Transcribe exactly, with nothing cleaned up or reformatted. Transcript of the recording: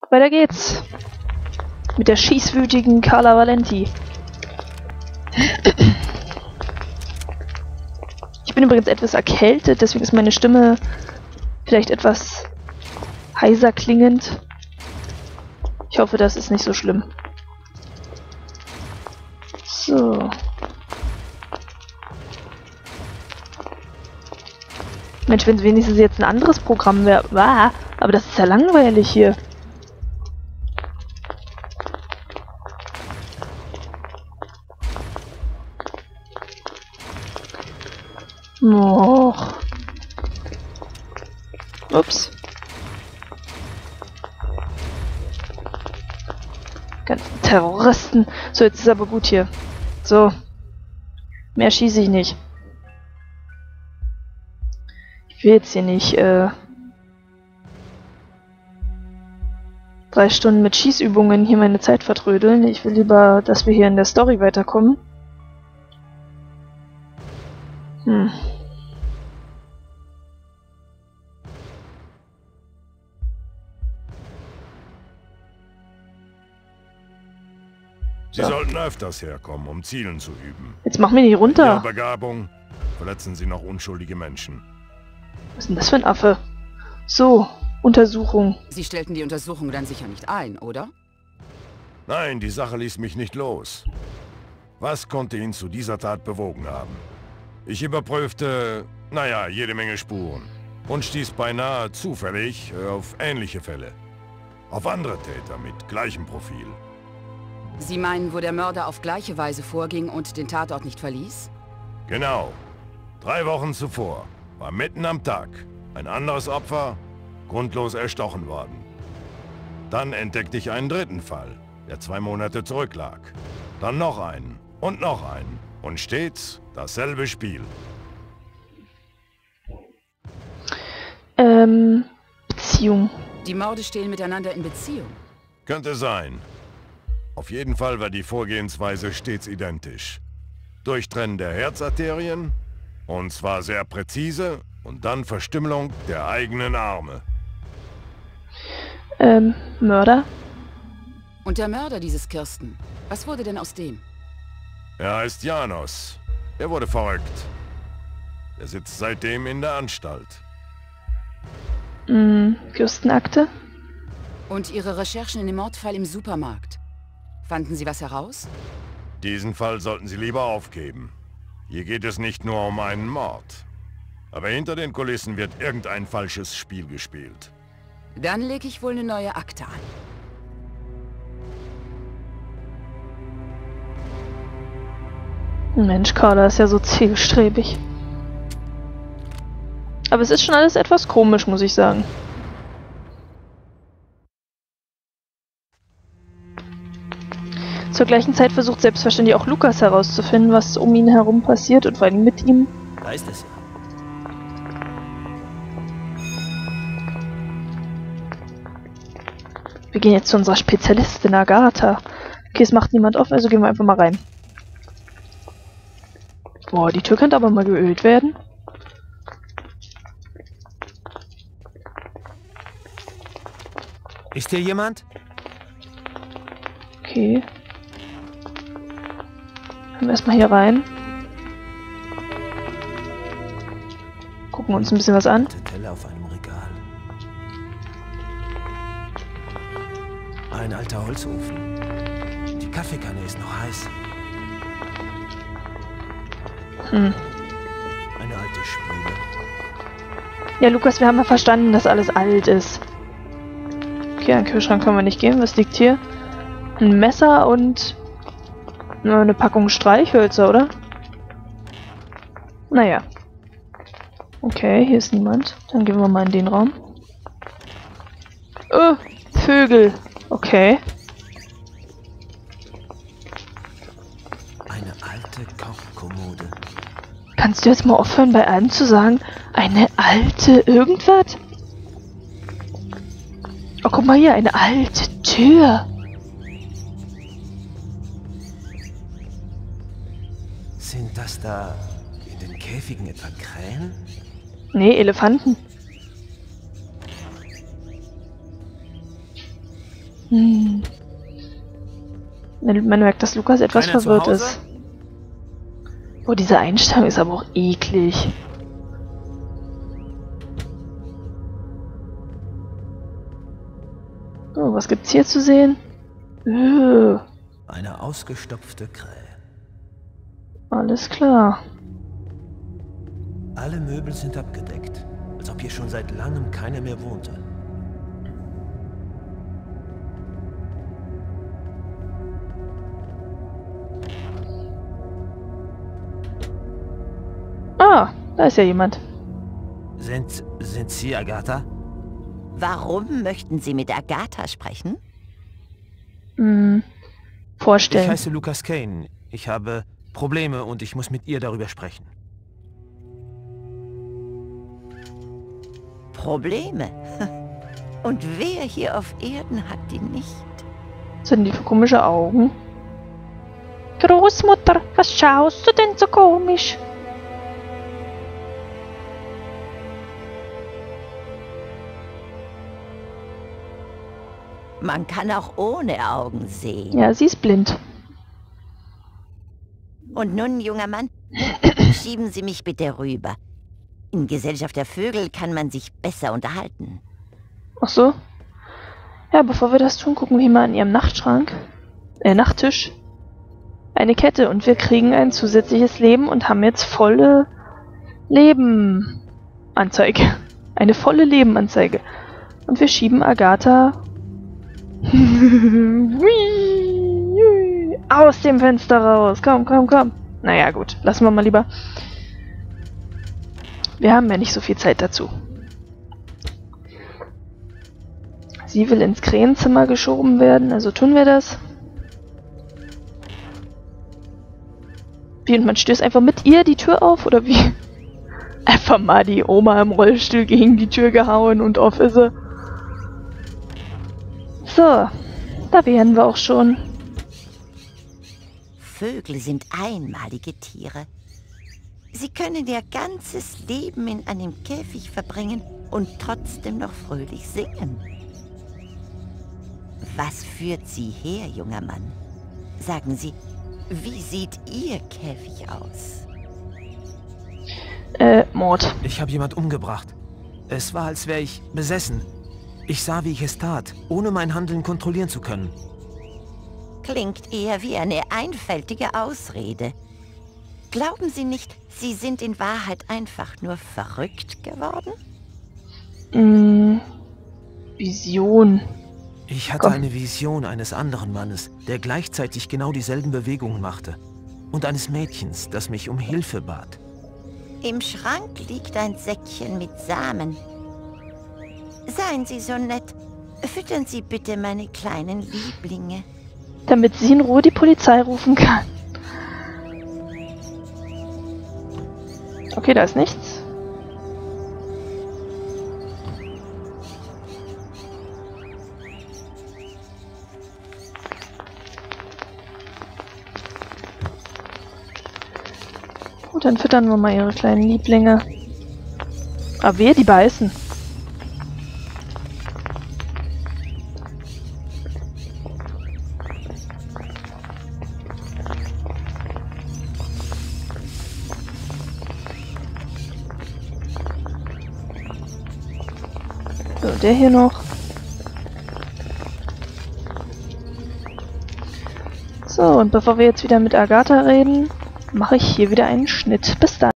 Weiter geht's. Mit der schießwütigen Carla Valenti. Ich bin übrigens etwas erkältet, deswegen ist meine Stimme vielleicht etwas heiser klingend. Ich hoffe, das ist nicht so schlimm. So. Mensch, wenn es wenigstens jetzt ein anderes Programm wäre. Ah, aber das ist ja langweilig hier. Och. Ups. Ganzen Terroristen. So, jetzt ist aber gut hier. So. Mehr schieße ich nicht. Ich will jetzt hier nicht, äh... drei Stunden mit Schießübungen hier meine Zeit vertrödeln. Ich will lieber, dass wir hier in der Story weiterkommen. Hm. Sie sollten öfters herkommen, um Zielen zu üben. Jetzt mach mich nicht runter. Ihre Begabung verletzen Sie noch unschuldige Menschen. Was ist denn das für ein Affe? So, Untersuchung. Sie stellten die Untersuchung dann sicher nicht ein, oder? Nein, die Sache ließ mich nicht los. Was konnte ihn zu dieser Tat bewogen haben? Ich überprüfte, naja, jede Menge Spuren und stieß beinahe zufällig auf ähnliche Fälle. Auf andere Täter mit gleichem Profil. Sie meinen, wo der Mörder auf gleiche Weise vorging und den Tatort nicht verließ? Genau. Drei Wochen zuvor war mitten am Tag ein anderes Opfer grundlos erstochen worden. Dann entdeckte ich einen dritten Fall, der zwei Monate zurücklag. Dann noch einen und noch einen. Und stets dasselbe Spiel. Ähm, Beziehung. Die Morde stehen miteinander in Beziehung. Könnte sein. Auf jeden Fall war die Vorgehensweise stets identisch. Durchtrennen der Herzarterien, und zwar sehr präzise, und dann Verstümmelung der eigenen Arme. Ähm, Mörder? Und der Mörder dieses Kirsten, was wurde denn aus dem? Er heißt Janos. Er wurde verrückt. Er sitzt seitdem in der Anstalt. Mm, Kirstenakte? Und Ihre Recherchen in dem Mordfall im Supermarkt? Fanden Sie was heraus? Diesen Fall sollten Sie lieber aufgeben. Hier geht es nicht nur um einen Mord. Aber hinter den Kulissen wird irgendein falsches Spiel gespielt. Dann lege ich wohl eine neue Akte an. Mensch, Carla ist ja so zielstrebig. Aber es ist schon alles etwas komisch, muss ich sagen. Zur gleichen Zeit versucht selbstverständlich auch Lukas herauszufinden, was um ihn herum passiert und vor allem mit ihm. Da ist es ja. Wir gehen jetzt zu unserer Spezialistin Agatha. Okay, es macht niemand auf, also gehen wir einfach mal rein. Boah, die Tür könnte aber mal geölt werden. Ist hier jemand? Okay. Gehen wir erstmal hier rein. Gucken uns ein bisschen was an. Teller auf einem Regal. Ein alter Holzofen. Die Kaffeekanne ist noch heiß. Hm. Eine alte Spule. Ja, Lukas, wir haben ja verstanden, dass alles alt ist. Okay, an den Kühlschrank können wir nicht gehen. Was liegt hier? Ein Messer und eine Packung Streichhölzer, oder? Naja. Okay, hier ist niemand. Dann gehen wir mal in den Raum. Oh, Vögel. Okay. Eine alte Kochkommode. Kannst du jetzt mal aufhören, bei allem zu sagen, eine alte irgendwas? Oh, guck mal hier, eine alte Tür. Sind das da in den Käfigen etwa Krähen? Nee, Elefanten. Hm. Man merkt, dass Lukas etwas Keiner zu verwirrt Hause? ist. Oh, diese Einstellung ist aber auch eklig. Oh, was gibt's hier zu sehen? Öh, Eine ausgestopfte Krähe. alles klar. Alle Möbel sind abgedeckt, als ob hier schon seit langem keiner mehr wohnte. Ah, da ist ja jemand. Sind, sind Sie Agatha? Warum möchten Sie mit Agatha sprechen? Hm, Ich vorstellen. heiße Lucas Kane. Ich habe Probleme und ich muss mit ihr darüber sprechen. Probleme? Und wer hier auf Erden hat die nicht? Was sind die für komische Augen? Großmutter, was schaust du denn so komisch? Man kann auch ohne Augen sehen. Ja, sie ist blind. Und nun, junger Mann, schieben Sie mich bitte rüber. In Gesellschaft der Vögel kann man sich besser unterhalten. Ach so. Ja, bevor wir das tun, gucken wir mal an ihrem Nachtschrank. Äh, Nachttisch. Eine Kette und wir kriegen ein zusätzliches Leben und haben jetzt volle Leben-Anzeige. Eine volle Leben-Anzeige. Und wir schieben Agatha aus dem Fenster raus. Komm, komm, komm. Naja, gut. Lassen wir mal lieber. Wir haben ja nicht so viel Zeit dazu. Sie will ins Krähenzimmer geschoben werden, also tun wir das. Wie, und man stößt einfach mit ihr die Tür auf, oder wie? Einfach mal die Oma im Rollstuhl gegen die Tür gehauen und off ist sie. So, da wären wir auch schon. Vögel sind einmalige Tiere. Sie können ihr ganzes Leben in einem Käfig verbringen und trotzdem noch fröhlich singen. Was führt Sie her, junger Mann? Sagen Sie, wie sieht Ihr Käfig aus? Äh, Mord. Ich habe jemand umgebracht. Es war, als wäre ich besessen. Ich sah, wie ich es tat, ohne mein Handeln kontrollieren zu können. Klingt eher wie eine einfältige Ausrede. Glauben Sie nicht, Sie sind in Wahrheit einfach nur verrückt geworden? Hm, Vision. Ich hatte Komm. eine Vision eines anderen Mannes, der gleichzeitig genau dieselben Bewegungen machte. Und eines Mädchens, das mich um Hilfe bat. Im Schrank liegt ein Säckchen mit Samen. Seien Sie so nett, füttern Sie bitte meine kleinen Lieblinge. Damit sie in Ruhe die Polizei rufen kann. Okay, da ist nichts. Gut, dann füttern wir mal ihre kleinen Lieblinge. Aber wehe, die beißen. So, der hier noch. So, und bevor wir jetzt wieder mit Agatha reden, mache ich hier wieder einen Schnitt. Bis dann.